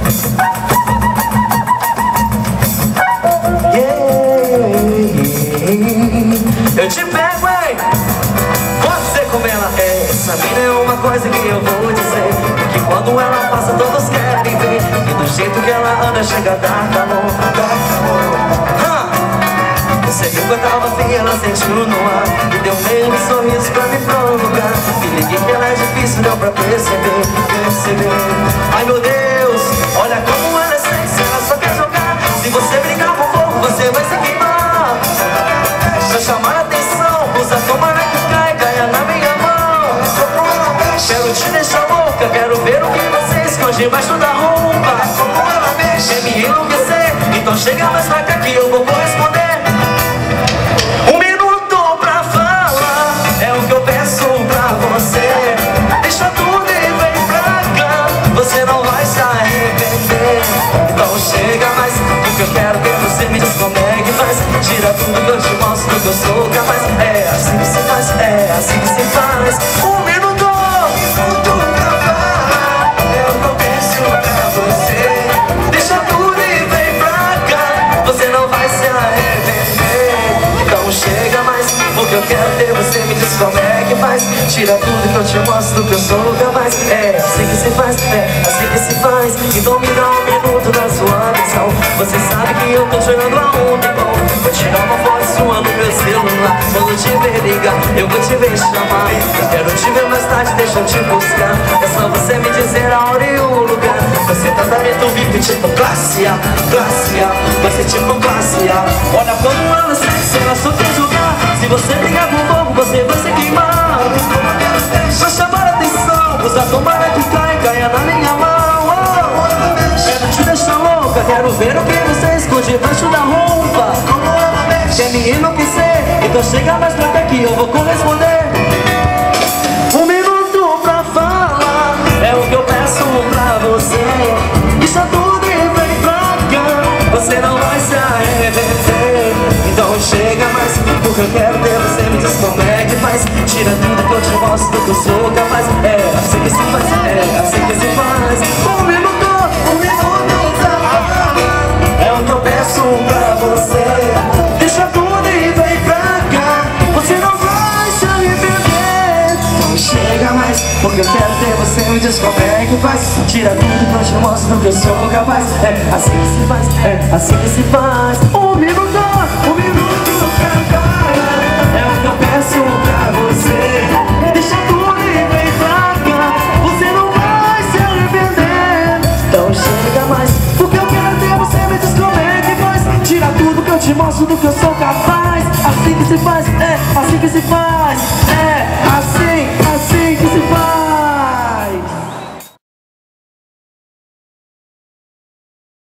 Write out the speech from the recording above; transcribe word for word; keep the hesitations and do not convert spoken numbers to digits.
Eu te pego, hein? Você como ela é. Essa mina é uma coisa que eu vou dizer, que quando ela passa todos querem ver, e do jeito que ela anda chega a dar calor. Você viu que eu tava afim, ela sentiu no ar e deu meio um sorriso pra me provocar. Me liguei que ela é difícil, deu pra perceber, perceber. Ai meu Deus, olha como ela é sexy, ela só quer jogar. Se você brincar com fogo, você vai se queimar. Pra chamar a atenção, usa a tomara que cai, caia na minha mão. Quero te deixar louca, quero ver o que você esconde embaixo da roupa. Quer me enlouquecer, então chega mais pra cá que eu vou corresponder. Um minuto pra falar é o que eu peço pra você. Deixa tudo e vem pra cá, você não vai se arrepender. Então chega mais, porque eu quero ver você. Me diz como é que faz, tira tudo que eu te mostro que eu sou capaz. É assim que se faz, é assim que se faz. Um minuto, um minuto pra falar é o que eu peço pra você. Deixa tudo e vem pra cá, você não vai se arrepender. Então chega mais, porque eu quero ter você. Me diz como é que faz, tira tudo que eu te mostro que eu sou capaz. É assim que se faz, é assim que se faz. Então me dá um minuto da sua atenção. Você sabe que eu tô te olhando há um tempão. Vou tirar uma foto sua no meu celular. Quando te ver ligar, eu vou te ver chamar. Eu quero te ver mais tarde, deixa eu te buscar. É só você me dizer a hora e o lugar. Você tratamento V I P tipo classe A, classe A. Você tipo classe A. Olha como ela sexy, ela só quer jogar. Se você brigar com o fogo, você vai se queimar. Vai chamar a atenção, usa a tomara que cai, caia na minha mão. Quero te deixar louca, quero ver o que você esconde embaixo da roupa. Quer me enlouquecer, então chega mais pra cá que eu vou corresponder. Um minuto pra falar é o que eu peço pra você. Deixa tudo e vem pra cá, você não vai se arrepender. Então chega mais, porque eu quero ter você. Me diz como é que faz, tira tudo que eu te mostro que eu sou capaz. É assim que se faz, é assim que se faz. Um minuto, um minuto pra falar é o que eu peço pra você. Deixa tudo e vem pra cá, você não vai se arrepender. Não chega mais, porque eu quero ter você. Me diz como é que faz, tira tudo que eu te mostro que eu sou capaz. É assim que se faz, é assim que se faz. Um minuto, um minuto pra falar é o que eu peço pra você. Deixa tudo e vem pra cá, você não vai se arrepender. Então chega mais, porque eu quero ter você. Me diz como é que faz, tira tudo que eu te mostro do que eu sou capaz. Assim que se faz, é assim que se faz. É assim, assim que se faz.